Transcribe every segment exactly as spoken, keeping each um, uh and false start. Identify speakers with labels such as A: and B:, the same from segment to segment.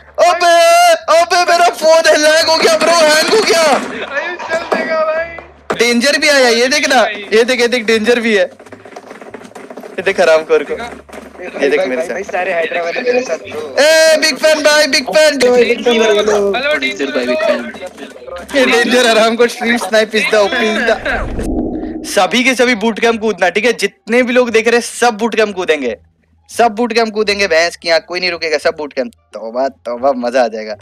A: अबे अबे मेरा फोन हैंग हो गया ब्रो, हैंग हो गया।
B: चल देगा भाई।
A: डेंजर भी आया, ये देख ना, ये देख ये देख डेंजर भी है, ये देख हरामखोर को, ये देख मेरे साथ।
C: सारे हैदराबाद मेरे साथ ब्रो।
A: ए बिग फैन भाई, बिग फैन।
B: हेलो डेंजर भाई, बिग फैन।
A: ये डेंजर आराम को stream snipe is the OP is the. सभी के सभी बूट कैंप कूदना, ठीक है? जितने भी लोग देख रहे हैं सब बूट कैंप कूदेंगे, सब बूट कैंप कूदेंगे, भैंस की आंख, कोई नहीं रुकेगा, सब बूट कैंप। तौबा तौबा, मजा आ जाएगा।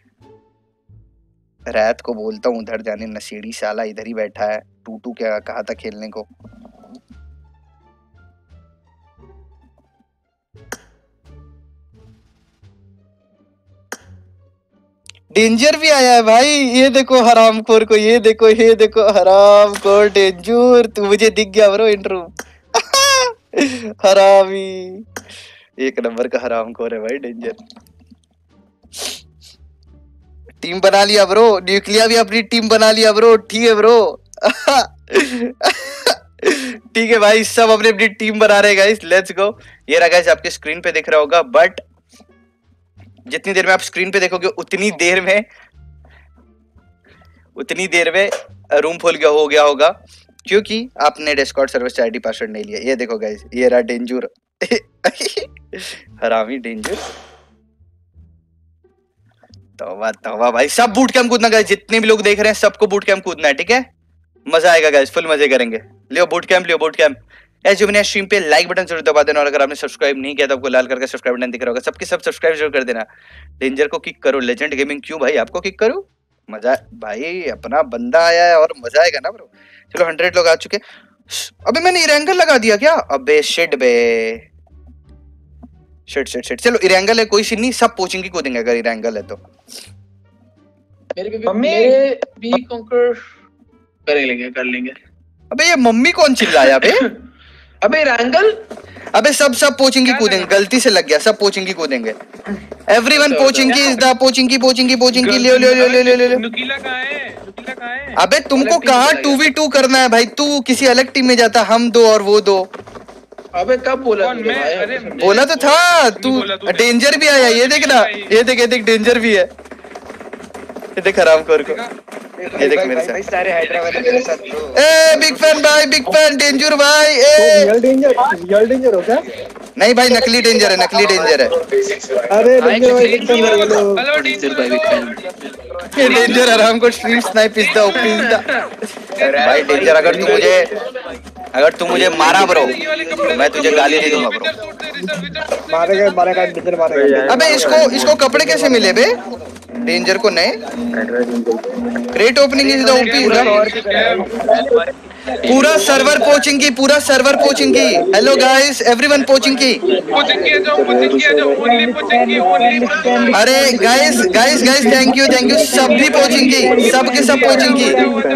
A: रात को बोलता हूँ उधर जाने, नशेड़ी साला इधर ही बैठा है। टूटू क्या कहा था खेलने को। डेंजर भी आया है भाई, ये देखो हरामखोर को, ये देखो ये देखो हरामखोर डेंजर। तू मुझे दिख गया ब्रो इंट्रो। हरामी, एक नंबर का हरामखोर है भाई डेंजर। टीम बना लिया ब्रो, न्यूक्लिया भी अपनी टीम बना लिया ब्रो, ठीक है ब्रो। ठीक है भाई, सब अपनी अपनी टीम बना रहे गाइस, लेट्स गो। ये रहा गाइस, आपके स्क्रीन पे दिख रहा होगा, बट जितनी देर में आप स्क्रीन पे देखोगे उतनी देर में उतनी देर में रूम फुल गया हो गया होगा, क्योंकि आपने डिस्कॉर्ड सर्वर से आईडी पासवर्ड नहीं लिया। ये देखो गाइस, ये रहा डेंजर। हरामी डेंजर। तौबा तौबा भाई, सब बूट कैंप कूदना गाइस, जितने भी लोग देख रहे हैं सबको बूट कैंप कूदना है, ठीक है? मजा आएगा गाइस, फुल मजे करेंगे। Leo boot camp, Leo boot camp. ऐसे जो मैंने स्ट्रीम पे लाइक बटन जरूर दबा देना, और अगर आपने सब्सक्राइब नहीं किया तो आपको लाल करके सब्सक्राइब बटन दिख रहा होगा, सबके सब सब्सक्राइब जरूर कर देना। डेंजर को किक करो, लेजेंड गेमिंग। क्यों भाई, आपको किक करूं? मजा भाई, अपना बंदा आया है और मजा आएगा ना ब्रो। चलो हंड्रेड लोग आ चुके। अबे मैंने इरेंगल लगा दिया क्या? अबे शिट बे, शिट शिट शिट। चलो इरेंगल है, कोई सीन नहीं, सब पोचिंग की कूदेंगे अगर इरेंगल है तो।
B: मेरे भी मेरे भी कॉन्कर कर लेंगे, कर लेंगे।
A: अबे ये मम्मी कौन चिल्लाया बे?
B: अबे रैंगल,
A: अबे सब सब पोचिंग की कूदेंगे, गलती से लग गया, सब पोचिंग की कूदेंगे। एवरीवन पोचिंग की इज द पोचिंग की पोचिंग की पोचिंग की। ले ले ले ले ले ले।
B: नुकीला कहां है? नुकीला कहां है?
A: अबे तुमको कहां टू वी टू करना है भाई? तू किसी अलग टीम में जाता, हम दो और वो दो।
B: अबे कब बोला तूने भाई? अरे
A: बोला तो था तू। डेंजर भी आया, ये देख ना, ये देख ये देख डेंजर भी है, ये देख हरामखोर को, ये देख मेरे साथ।
C: सारे हैदराबाद मेरे साथ ब्रो।
A: ए बिग फैन भाई, बिग फैन डेंजर भाई। A
D: real danger, real danger हो क्या?
A: नहीं भाई, नकली डेंजर है, नकली डेंजर है।
D: अरे डेंजर भाई, एकदम
B: हेलो डेंजर भाई, बिग फैन।
A: ये डेंजर आराम को stream snipe is the OP is the. भाई डेंजर, अगर तू मुझे अगर तू मुझे मारा ब्रो, मैं तुझे गाली दे दूंगा ब्रो।
D: मारेगा मारेगा डेंजर मारेगा।
A: अबे इसको इसको कपड़े कैसे मिले बे डेंजर को? नए crate opening is the OP. पूरा सर्वर पोचिंग की, पूरा सर्वर पोचिंग की। हेलो गाइस, एवरीवन पोचिंग की।
B: पोचिंग किया जाओ, पोचिंग किया जाओ, ओनली पोचिंग की, ओनली।
A: अरे guys guys guys, thank you thank you, सब भी पोचिंग की, सब के सब पोचिंग की,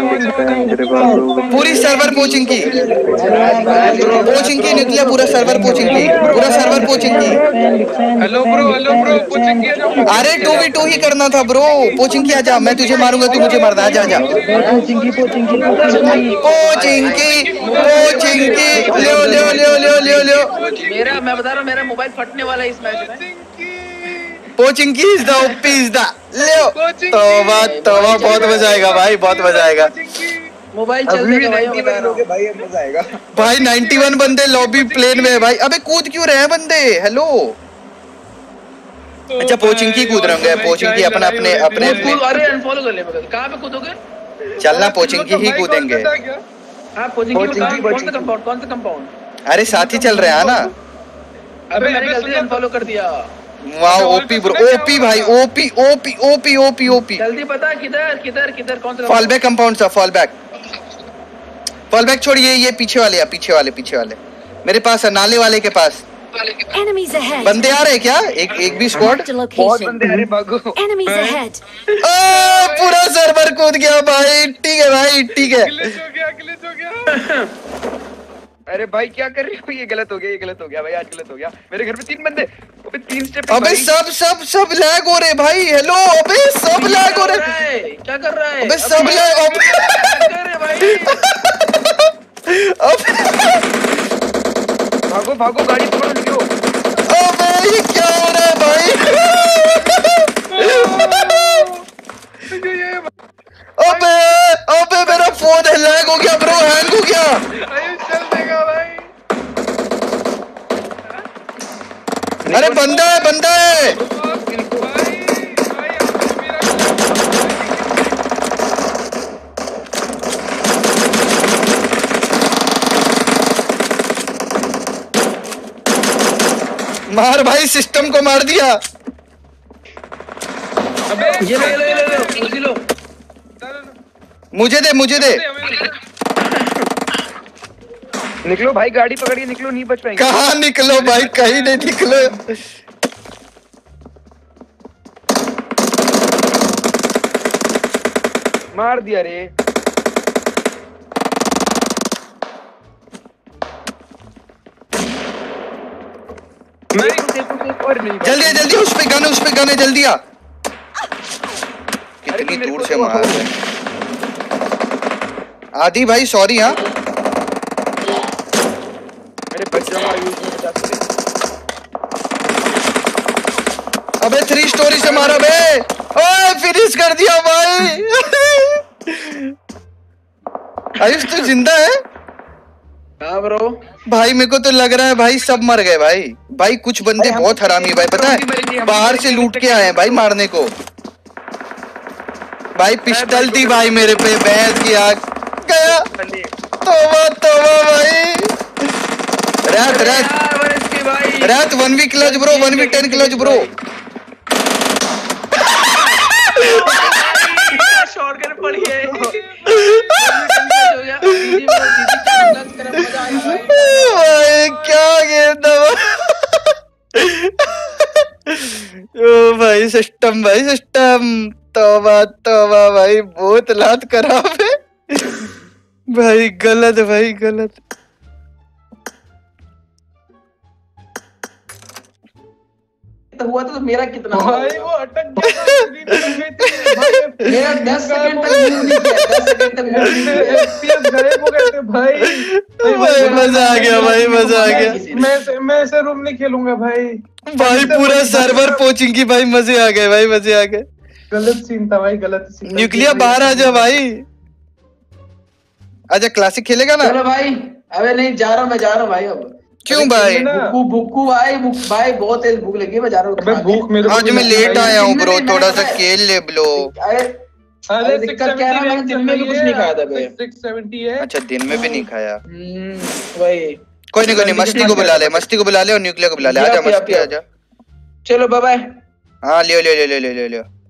A: पूरी सर्वर पोचिंग की, पोचिंग की निकलिया, पूरा सर्वर पोचिंग की, पूरा सर्वर पोचिंग की।
B: Hello bro, hello bro, poaching किया जाओ।
A: अरे टू वी टू ही करना था ब्रो, पोचिंग किया जा, मैं तुझे मारूंगा, तू मुझे मारना। जा जा
D: पोचिंग की पोचिंग की
A: पोचिंग की पोचिंग की। लो लो लो लो लो लो।
B: मेरा मैं बता रहा हूँ, मेरा मोबाइल फटने वाला है इस मैच में।
A: पोचिंग की is the OP is the. लो तौबा तौबा, बहुत मजा आएगा भाई, बहुत मजा आएगा।
B: मोबाइल चल देगा भाई, मैं बता रहा हूँ
D: भाई, मजा आएगा
A: भाई। इक्यानवे बंदे लॉबी प्लेन में है भाई। अबे कूद क्यों रहे हैं बंदे? हेलो, अच्छा पोचिंग की कूद रहे होंगे, पोचिंग की अपना अपने अपने अपने।
B: अरे अनफॉलो कर ले, कहां पे कूदोगे?
A: चलना पोचिंग की ही कूदेंगे।
B: हां पोचिंग की, कौन सा कंपाउंड, कौन सा कंपाउंड?
A: अरे साथ ही चल रहे हैं ना।
B: अबे मैंने गलती से अनफॉलो कर दिया।
A: वाह ओपी ब्रो, ओपी भाई, OP OP OP OP OP.
B: जल्दी बता किधर किधर किधर, कौन सा?
A: फॉल बैक कंपाउंड सा, फॉल बैक, फॉल बैक छोड़िए, ये पीछे वाले या पीछे वाले पीछे वाले मेरे पास है, नाले वाले के पास।
E: Enemies ahead.
A: बंदे आ रहे क्या? एक एक भी स्क्वाड?
E: Marked a location.
C: अरे भागो।
E: Enemies ahead.
A: ओ पूरा सर्वर कूद गया भाई। ठीक है भाई, ठीक है।
B: ग्लिच हो गया, ग्लिच हो गया।
C: अरे भाई क्या कर रहे हो? ये गलत हो गया, ये गलत हो गया भाई, आज गलत हो गया। मेरे घर में तीन बंदे, अबे तीन स्टेप।
A: अबे सब सब सब लैग हो रहे भाई। हेलो, अबे सब लैग हो रहे।
B: क्या कर रहा है?
A: अबे सब लैग,
B: क्या कर रहे भाई?
C: भागो भागो, गाड़ी पकड़ो, निकलो।
A: अबे ये क्या हो रहा है भाई? मार भाई, सिस्टम को मार दिया।
B: अबे ये ले ले ले ले उसी लो।
A: मुझे दे, मुझे दे।
C: निकलो भाई, गाड़ी पकड़िए, निकलो, नहीं बच पाएंगे।
A: कहाँ निकलो भाई, कहीं नहीं निकलो।
C: मार दिया रे। और नहीं
A: जल्दी आ, जल्दी, उस पे गन, उस पे गन है, जल्दी आ। कितनी
C: मेरे
A: दूर
C: को
A: से
C: तो
A: मार रहे। आदि भाई सॉरी। हाँ
C: मेरे बच्चों का यूज नहीं कर सकते।
A: अबे थ्री स्टोरी से मारा बे। ओए फिनिश कर दिया भाई। आयुष तू जिंदा है?
B: हाँ ब्रो।
A: भाई मेरे को तो लग रहा है भाई सब मर गए भाई। भाई कुछ बंदे बहुत हरामी है भाई, पता है, बाहर से लूट के आए हैं भाई मारने को। भाई पिस्टल थी भाई मेरे पे, बैठ की आग गया। तोबा तोबा भाई। रात रात रात one V clutch bro, one V ten clutch bro.
B: Shotgun पड़ गए।
A: भाई क्या गेम था ओ भाई, सिस्टम भाई सिस्टम। तौबा तौबा भाई, बहुत लात खराब है भाई, गलत भाई गलत।
B: हुआ तो मेरा कितना
F: भाई वो अटक गया।
B: मेरा दस सेकंड तक मूव नहीं किया, दस सेकंड तक मूव नहीं किया।
F: एफपीएस गायब हो गए थे भाई।
A: भाई मजा आ गया भाई, मजा आ गया।
F: मैं से, मैं से रूम नहीं खेलूंगा भाई।
A: भाई पूरा सर्वर पोचिंग की भाई, मजे आ गए भाई, मजे आ गए।
F: गलत सीन था भाई, गलत सीन।
A: न्यूक्लियर बाहर आ जा भाई। आजा क्लासिक खेलेगा ना?
B: चलो भाई। अबे नहीं जा रहा हूँ, मैं जा रहा हूँ भाई। अब
A: क्यों भाई?
B: भूखू भूखू भाई, भूख भाई, बहुत तेज भूख लगी है, मैं जा रहा हूँ।
F: अबे भूख मेरे को
A: आज मैं लेट आया हूँ ब्रो, थोड़ा सा खेल ले ब्रो।
B: अरे दिक्कत क्या है ना, मैंने दिन में भी कुछ नहीं खाया था बे।
F: सिक्स सेवेंटी है।
A: अच्छा दिन में भी नहीं खाया।
B: भाई
A: कोई नहीं कोई नहीं, मस्ती को बुला ले, मस्ती को बुला ले और न्यूक्लियर को बुला ले। आजा मस्ती आजा।
B: चलो बाय बाय।
A: हाँ लियो लियो लियो लियो लियो लियो।